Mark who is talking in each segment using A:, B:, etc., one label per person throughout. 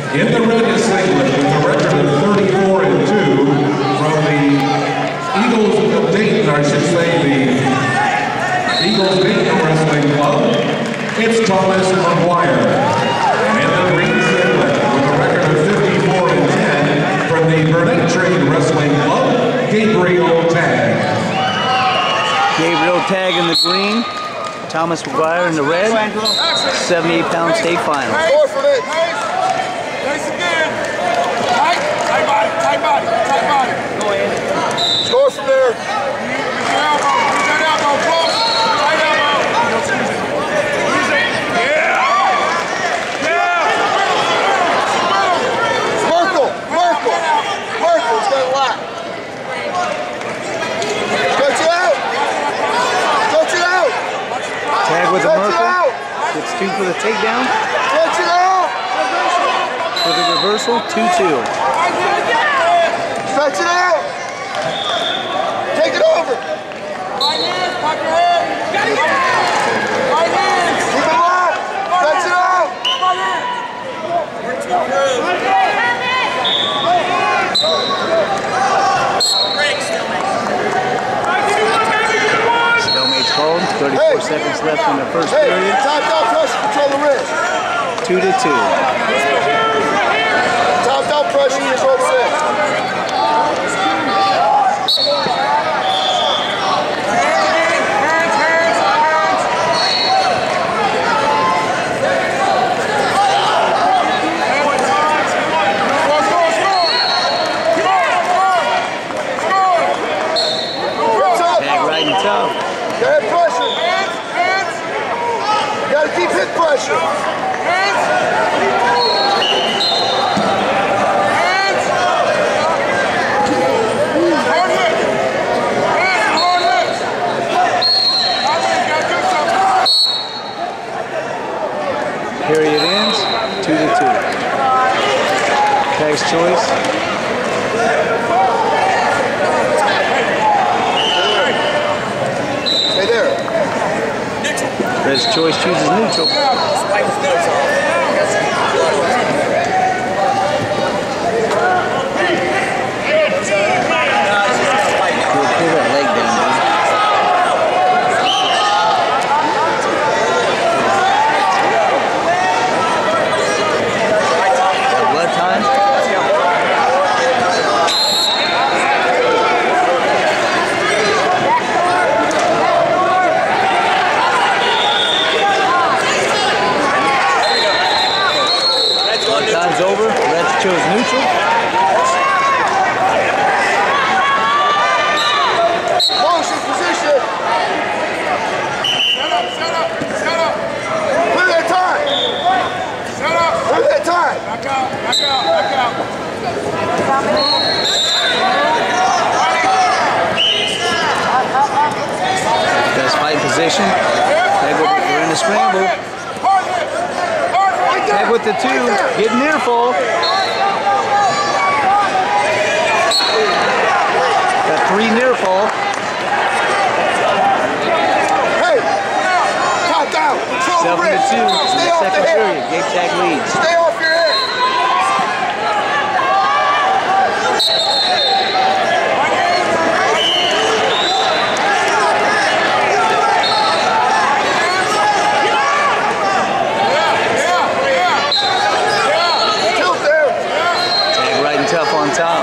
A: In the red is Singlet with a record of 34-2 from the Eagles of Dayton, I should say the Eagles Dayton Wrestling Club. It's Thomas McGuire. And in the green singlet with a record of 54-10 from the Burnett Trade Wrestling Club, Gabriel Tag.
B: Gabriel Tag in the green, Thomas McGuire in the red, 78-pound state final.
C: Score from there. Merkel's got a lot. Stretch it out. Stretch it out.
B: Tag with the Merkel. Gets 2 for the takedown.
C: Stretch it out.
B: For the reversal, 2-2.
C: Stretch it out. Take it over. Right hand, pop your head. Right hand. Keep it locked. Stretch it out.
B: Stalemate's called. 34 seconds left in the first period.
C: Top down pressure, control the wrist.
B: 2-2.
C: Top down pressure, control the wrist.
B: Tough.
C: Get pressure. Hands. You gotta keep hit pressure. Hands. Hard hit. Hard hit.
B: Period ends. 2-2. Tag's choice. Red's choice chooses neutral. Pull that leg down, dude. Blood time? Time's over. Reds chose neutral.
C: Motion, position. Set up. Clear that time. Set up. Clear that time. Back out.
B: Best fight position. We're in the scramble. Tag with the 2, getting near fall. Got 3 near fall.
C: Hey, top down, control the wrist.
B: 7-2 in the
C: Stay off the
B: second
C: head.
B: period. Gabe Tag leads.
C: Stay off your head.
B: Tough on top.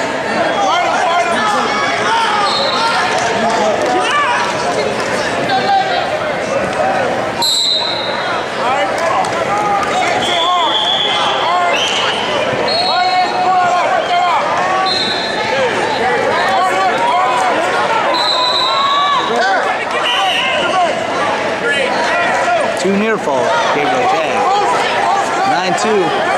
B: 2 near fall. Gabriel Tag. 9-2.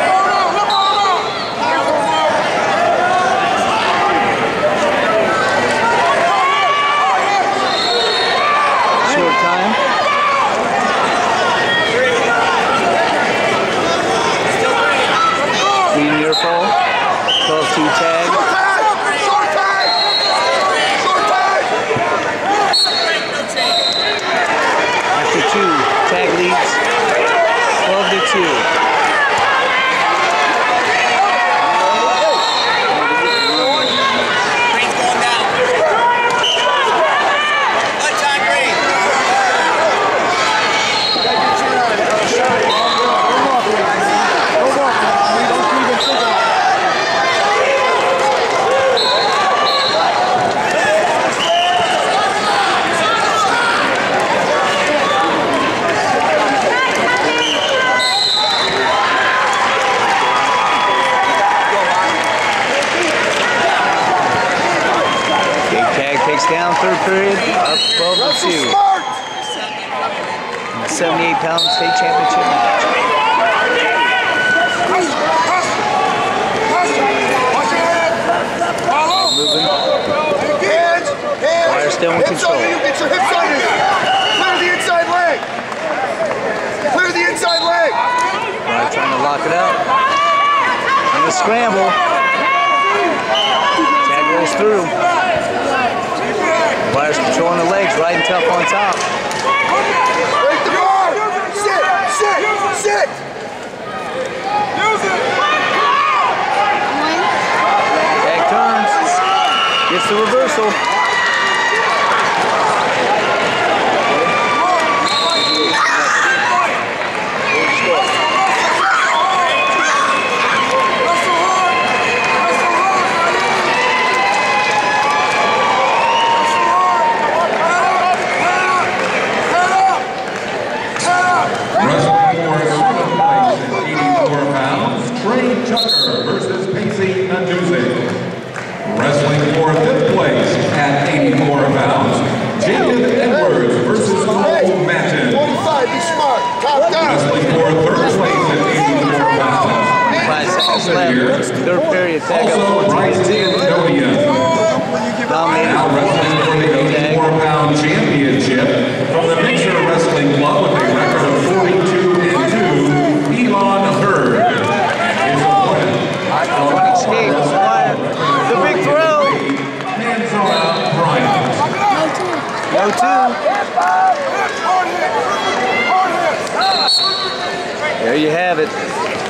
B: Fall, 12-2 tag.
C: Short tag!
B: After 2, tag leads 12-2. third period, up 12-2. In the 78-pound state championship match. Moving. Wire still in control.
C: Get your hips under you. Clear the inside leg. Clear the inside leg.
B: Wire trying to lock it up. And the scramble. Tag rolls through. Wire's controlling the legs, riding tough on top.
C: Break the bar. Sit, sit, sit.
B: Tag turns. Gets the reversal.
A: Tucker versus Pacey Nanduzzi. Wrestling for fifth place at 84 pounds, Jacob Edwards versus Cole Matton.
C: 45, be smart. Top down.
A: Wrestling for third place at 84 pounds,
B: 5 seconds left. Third period, tag
A: also
B: up 14-2.
A: Bryson Donia.
B: Dominated.
A: Now wrestling for the 84-pound championship from the Mixer Wrestling Club with a record of 42-2, Elon Hurd.
B: Escape. The big throw.
A: Hands around Bryant.
B: No two. There you have it.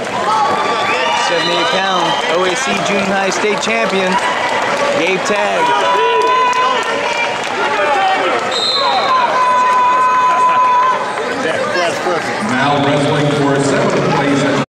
B: 78-pound OAC Junior High State Champion, Gabe Tag.
A: Now wrestling for seventh